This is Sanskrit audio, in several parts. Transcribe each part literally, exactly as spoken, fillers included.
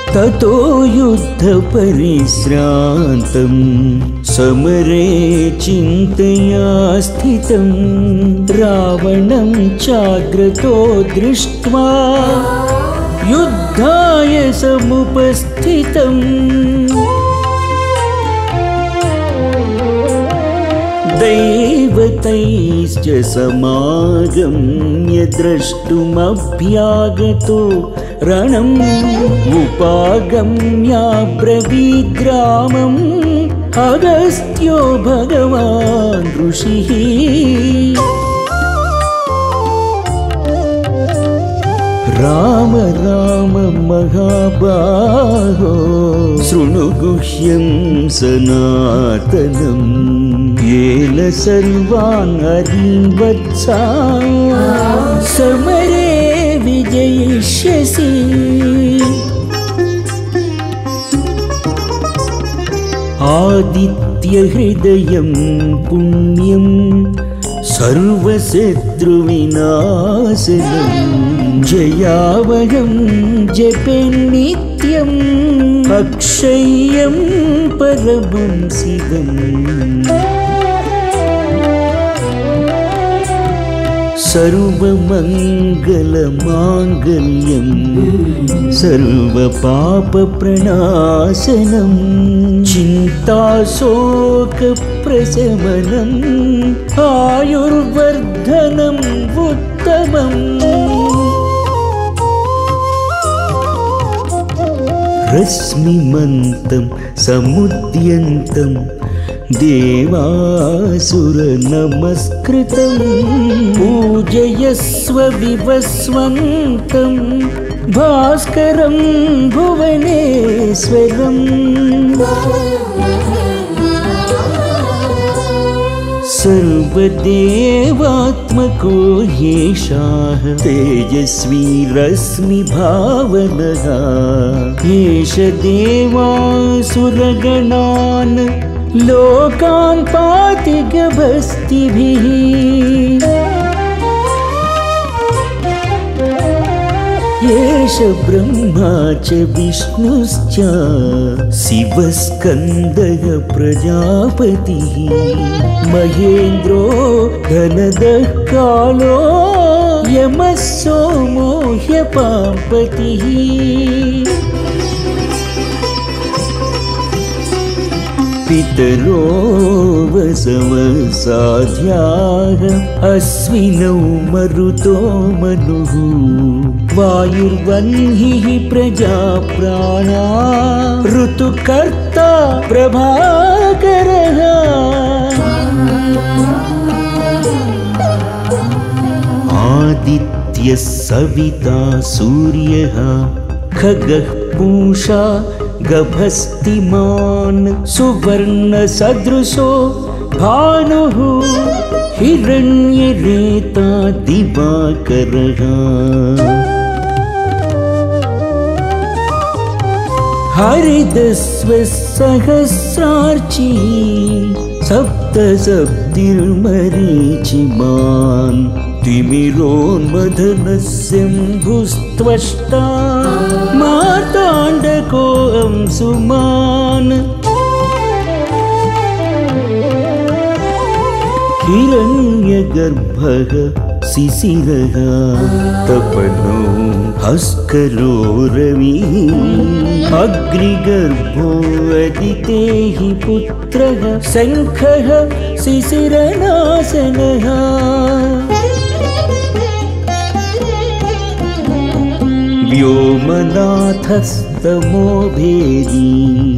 ततो युद्धपरिश्रान्तं समरे चिन्तया स्थितं रावणं चाग्रतो दृष्ट्वा युद्धाय समुपस्थितम् दैवतैश्च समागम्य द्रष्टुमभ्यागतो रणम् उपागम्याब्रवीद्रामम् अगस्त्यो भगवान् ऋषिः राम राम महाबाहो शृणु गुह्यं सनातनं येन सर्वान् हरीन् वत्सा समरे विजयिष्यसि। आदित्यहृदयं पुण्यं सर्वशत्रुविनाशनं जयावहं जपे नित्यम् अक्षय्यं परमं शिवम्। सर्वमङ्गलमाङ्गल्यं सर्वपापप्रणाशनं चिन्ताशोकप्रशमनम् आयुर्वर्धनम् उत्तमम्। रश्मिमन्तं समुद्यन्तं देवासुरनमस्कृतं पूजयस्व विवस्वन्तं भास्करं भुवनेश्वरम्। सर्वदेवात्मको येषाः तेजस्वी रश्मिभावनः एष देवासुरगणान् लोकान् पाति गभस्तिभिः। एष ब्रह्मा च विष्णुश्च शिवस्कन्दः प्रजापतिः महेन्द्रो धनदः कालो यमः सोमो ह्यपापतिः। पितरो वसवसाध्याः अश्विनौ मरुतो मनुः वायुर्वह्निः प्रजाप्राणा ऋतुकर्ता प्रभाकरः। आदित्यः सविता सूर्यः खगः पूषा गभस्तिमान् सुवर्णसदृशो भानुः हिरण्यरेता दिवाकरः। हरिदस्व सहस्रार्ची सप्तसप्तिर्मरीचिमान् तिमिरोन्मथनस्यम्भुस्त्वष्टा मार्ताण्डको अंशुमान्। हिरण्यगर्भः शिशिरः तपनो हस्करो रविः अग्निगर्भो अदितेहि पुत्रः शङ्खः शिशिरनाशनः। व्योमनाथस्तमो भेदी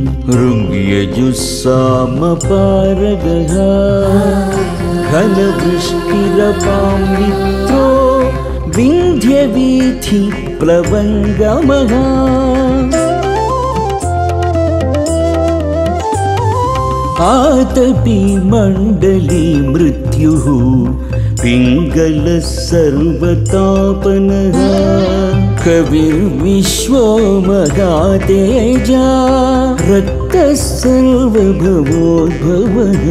ऋग्यजुस्सामपारगः घनवृष्टिरपां मित्रो विन्ध्यवीथि प्लवङ्गमः। आतपी मण्डली मृत्युः पिङ्गलः सर्वतापनः कविर्विश्वो महातेजा रक्तः सर्वभवोद्भवः।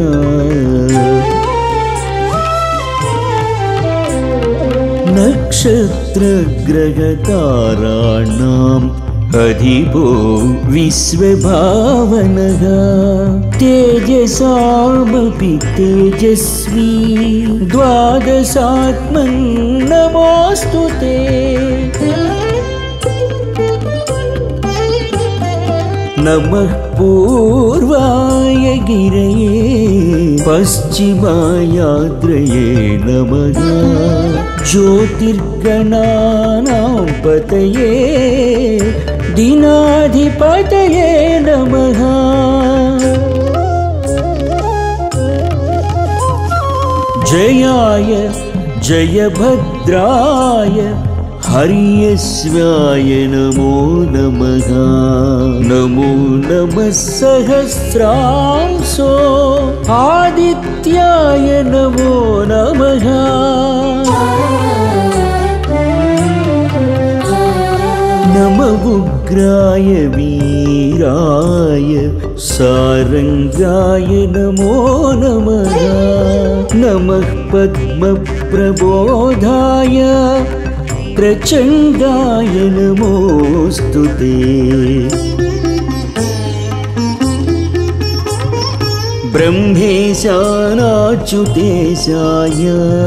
नक्षत्रग्रहताराणां अधिपो विश्वभावनः तेजसामपि तेजस्वी द्वादशात्मन् नमोऽस्तु ते। नमः पूर्वाय गिरये पश्चिमायाद्रये नमः ज्योतिर्गणानां पतये दीनाधिपतये नमः। जयाय जयभद्राय हर्यश्वाय नमो नमः। नमो नमः सहस्रांशो आदित्याय नमो नमः। नमः उग्राय वीराय सारंगाय नमो नमः। नमः पद्मप्रबोधाय प्रचण्डाय नमोऽस्तु ते। ब्रह्मेशानाच्युतेशाय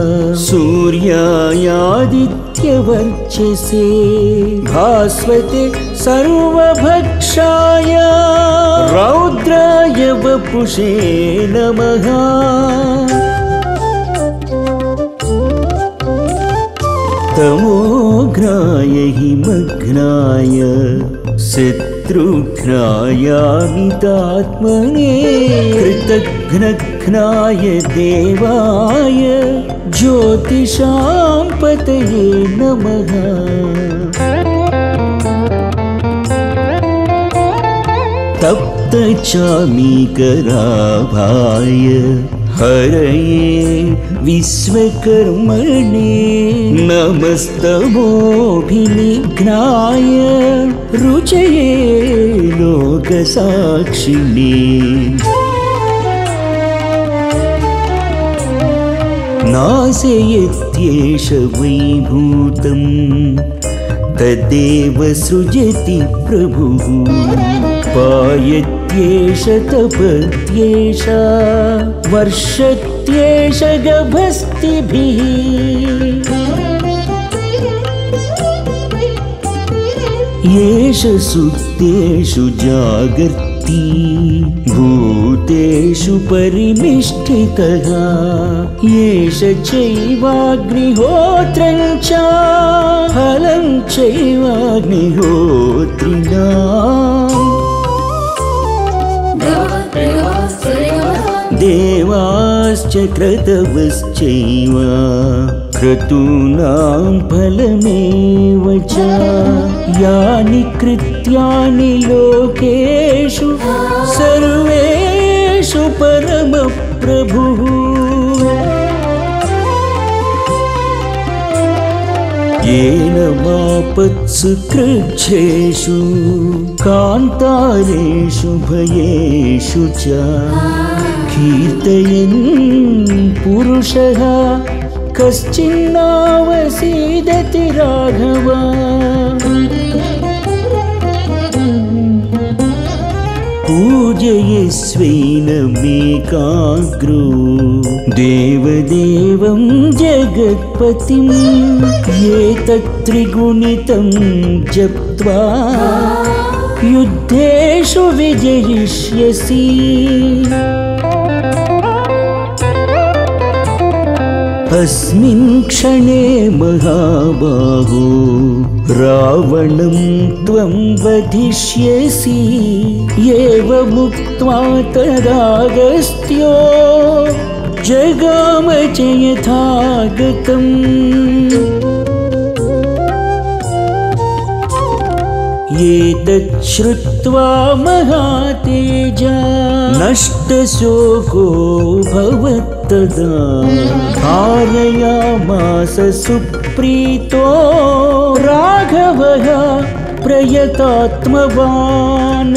सूर्यायादित्यवर्चसे भास्वते सर्वभक्षाय रौद्राय वपुषे नमः। तमोघ्नाय हिमघ्नाय शत्रुघ्नायामितात्मने कृतघ्नघ्नाय देवाय ज्योतिषां पतये नमः। तप्तचामीकराभाय हरये विश्वकर्मणे नमस्तमोभिनिघ्नाय रुचये लोकसाक्षिणे। नाशयत्येष वैभूतं तदेव सृजति प्रभुः पायत्येष तपत्येष वर्षत्येष गभस्तिभिः। येष सुप्तेषु जागर्ति भूतेषु परिनिष्ठितः येष चैवाग्निहोत्रं च फलं चैवाग्निहोत्रिणाम्। देवाश्च क्रतवश्चैव क्रतूनां फलमेव च यानि कृत्यानि लोकेषु सर्वेषु परमप्रभुः। येन मापत्सु कृच्छ्रेषु कान्तारेषु भयेषु च कीर्तयन् पुरुषः कश्चिन्नावसीदति राघव। पूजयस्वैनमेकाग्रो देवदेवं जगत्पतिं एतत्त्रिगुणितं जप्त्वा युद्धेषु विजयिष्यसि। अस्मिन् क्षणे महाबाहो रावणं त्वं वधिष्यसि। एवमुक्त्वा तदागस्त्यो जगाम च यथागतम्। एतत् श्रुत्वा महातेजा नष्टशोको भवत्तदा कारयामास सुप्रीतो राघवः प्रयतात्मवान्।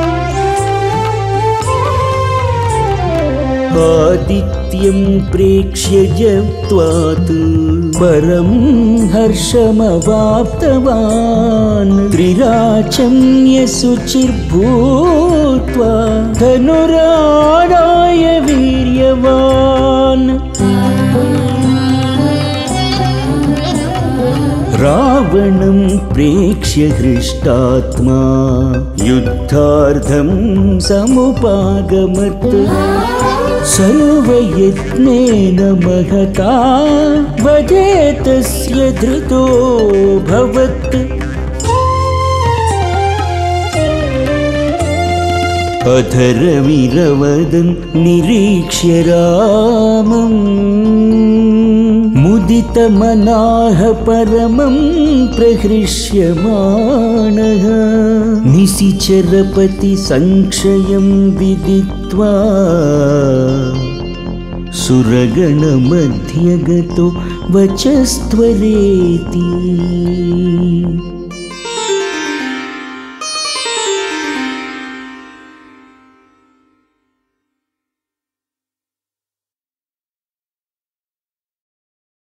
आदित्यं प्रेक्ष्य जप्त्वात् परं हर्षमवाप्तवान्। त्रिरात्रिं याचम्य शुचिर्भूत्वा धनुरादाय वीर्यवान् रावणं प्रेक्ष्य हृष्टात्मा युद्धार्थं समुपागमत् सर्वयत्नेन महता वधे तस्य धृतोऽभवत् अधरविरवदन् निरीक्ष्य रामम् मुदितमनाः परमं प्रहृष्यमाणः निशिचरपति संक्षयं विदित्वा सुरगणमध्यगतो वचस्त्वरेति।